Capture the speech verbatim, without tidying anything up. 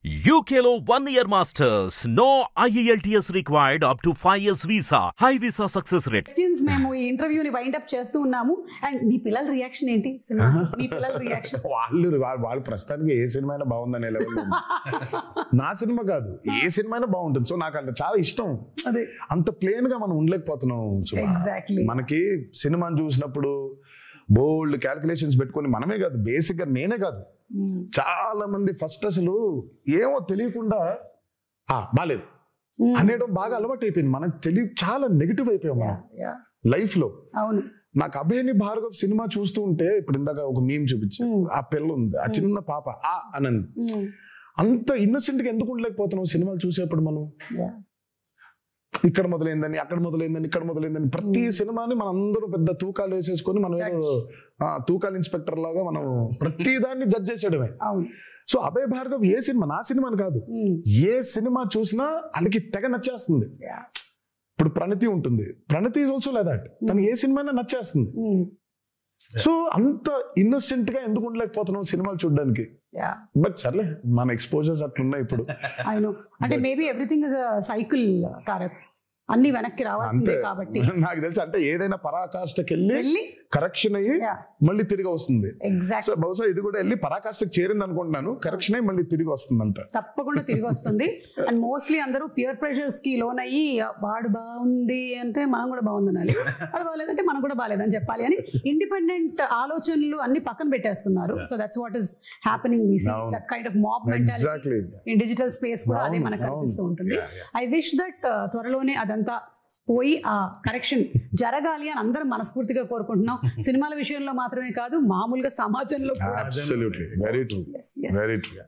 U K లో one year masters. No I E L T S required up to five years visa. High visa success rate. Questions మేము ఈ ఇంటర్వ్యూని wind up చేస్తూ ఉన్నాము. And మీ పిల్లల reaction ఏంటి cinema? మీ పిల్లల reaction వాళ్ళు వాళ్ళు ప్రస్తుతానికి ఏ సినిమా అయినా బాగుందనే లెవెల్. నా సినిమా కాదు, ఏ సినిమా అయినా బాగుంటుంది. సో నాకు అంటే చాలా ఇష్టం. అదే అంత ప్లేన్ గా మనం ఉండలేకపోతున్నాం. ఎగ్జాక్ట్లీ. మనకి సినిమాని చూసినప్పుడు బోల్డ్ క్యాల్కులేషన్స్ పెట్టుకొని మనమే కాదు, బేసిక్ గా నేనే కాదు, చాలా మంది ఫస్ట్ అసలు ఏమో తెలియకుండా ఆ బాలేదు అనేయడం బాగా అలవాటు అయిపోయింది. మనకు తెలియ చాలా నెగిటివ్ అయిపోయాం మనం లైఫ్ లో. అవును. నాకు అభయని భార్గవ్ సినిమా చూస్తూ ఉంటే, ఇప్పుడు ఇందాక ఒక మీమ్ చూపించి, ఆ పిల్ల ఉంది, ఆ చిన్న పాప ఆ అనంది, అంత ఇన్నోసెంట్ గా ఎందుకు ఉండలేకపోతున్నాం సినిమాలు చూసేప్పుడు మనం? ఇక్కడ మొదలైందని, అక్కడ మొదలైందని, ఇక్కడ మొదలైందని, ప్రతి సినిమాని మనం అందరూ పెద్ద తూకాలు వేసేసుకొని మనం ఏదో తూకాలు ఇన్స్పెక్టర్ లాగా మనం ప్రతి దాన్ని జడ్జ్ చేసేయడమే. సో అభయ్ భార్గవ్ ఏ సినిమా, నా సినిమాని కాదు, ఏ సినిమా చూసినా వాళ్ళకి తెగ నచ్చేస్తుంది. ఇప్పుడు ప్రణతి ఉంటుంది, Pranathi is also like that, తను ఏ సినిమా నచ్చేస్తుంది. సో అంత ఇన్నోసెంట్ గా ఎందుకు ఉండలేకపోతున్నాం సినిమాలు చూడడానికి? బట్ సర్లే, మన ఎక్స్పోజర్స్ అట్లున్నాయి ఇప్పుడు. అంటే maybe everything is a cycle Tarak, అన్ని వెనక్కి రావాల్సిందే కాబట్టి. నాకు తెలిసి అంటే ఏదైనా పరాకాష్ఠకి వెళ్ళి కరెక్షన్ అయ్యి మళ్ళీ తిరిగి వస్తుంది. సో బహుశా ఇది కూడా వెళ్ళి పరాకాష్ఠకి చేరింది అనుకుంటున్నాను, కరెక్షన్ అయ్యి మళ్ళీ తిరిగి వస్తుంది అంట. తప్పకుండా తిరిగి వస్తుంది. అండ్ మోస్ట్లీ అందరూ పియర్ ప్రెషర్స్ కి లోన్ అయ్యి, వాడు బాగుంది అంటే మనం కూడా బాగుందనాలి, వాడు బాగాలేదంటే మనం కూడా బాగాలేదని చెప్పాలి అని ఇండిపెండెంట్ ఆలోచనలు అన్ని పక్కన పెట్టేస్తున్నారు. So that's what is happening. We see that kind of mob mentality in digital space కూడా అదే మనకు కనిపిస్తూ ఉంటుంది. ఐ విష్ దట్ త్వరలోనే అదంతా పోయి ఆ కరెక్షన్ జరగాలి అని అందరం మనస్ఫూర్తిగా కోరుకుంటున్నాం. సినిమాల విషయంలో మాత్రమే కాదు, మామూలుగా సమాజంలో కూడా. Absolutely, very true, very true.